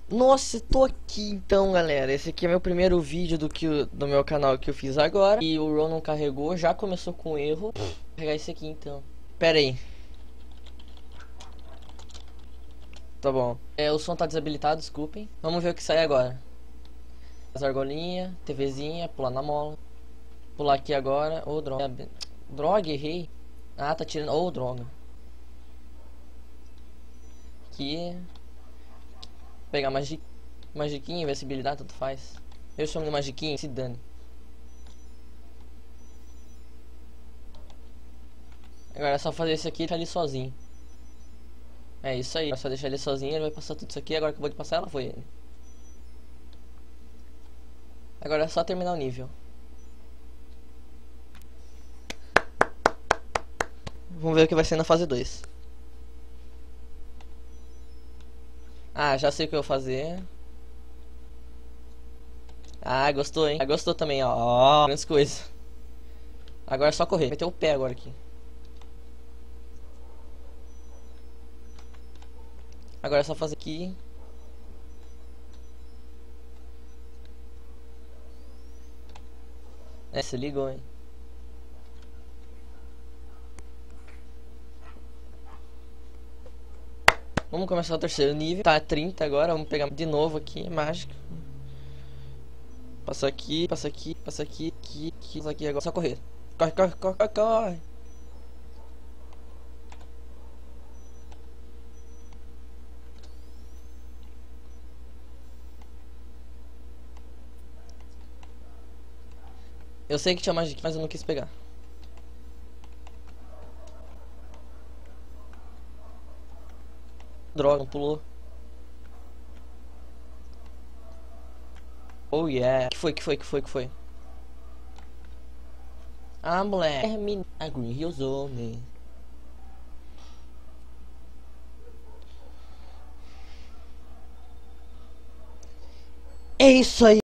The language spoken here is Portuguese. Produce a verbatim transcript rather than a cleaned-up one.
Nossa, tô aqui então, galera. Esse aqui é meu primeiro vídeo do que o- do meu canal que eu fiz agora. E o Ron não carregou, já começou com erro. Vou pegar esse aqui então. Pera aí. Tá bom. É, o som tá desabilitado, desculpem. Vamos ver o que sai agora. As argolinhas, TVzinha, pular na mola. Pular aqui agora. Ô, droga. Droga, errei. Ah, tá tirando. Ô, droga. Aqui. Pegar magi... magiquinha, invencibilidade, tanto faz. Eu chamo de magiquinha, se dane. Agora é só fazer isso aqui e tá ali sozinho. É isso aí, é só deixar ele sozinho, ele vai passar tudo isso aqui. Agora que eu vou passar, ela foi ele. Agora é só terminar o nível. Vamos ver o que vai ser na fase dois. Ah, já sei o que eu vou fazer. Ah, gostou, hein? Ah, gostou também, ó. Ó, grandes coisas. Agora é só correr. Meter o pé agora aqui. Agora é só fazer aqui. É, se ligou, hein? Vamos começar o terceiro nível. Tá trinta agora. Vamos pegar de novo aqui. Mágica. Passa aqui, passa aqui, passa aqui, aqui, aqui, passa aqui agora. Só correr. Corre, corre, corre, corre, corre. Eu sei que tinha magic, mas eu não quis pegar. Droga, não pulou. Oh yeah. Que foi, que foi, que foi, que foi? Ah, moleque. Termina a Green Hill Zone. É isso aí.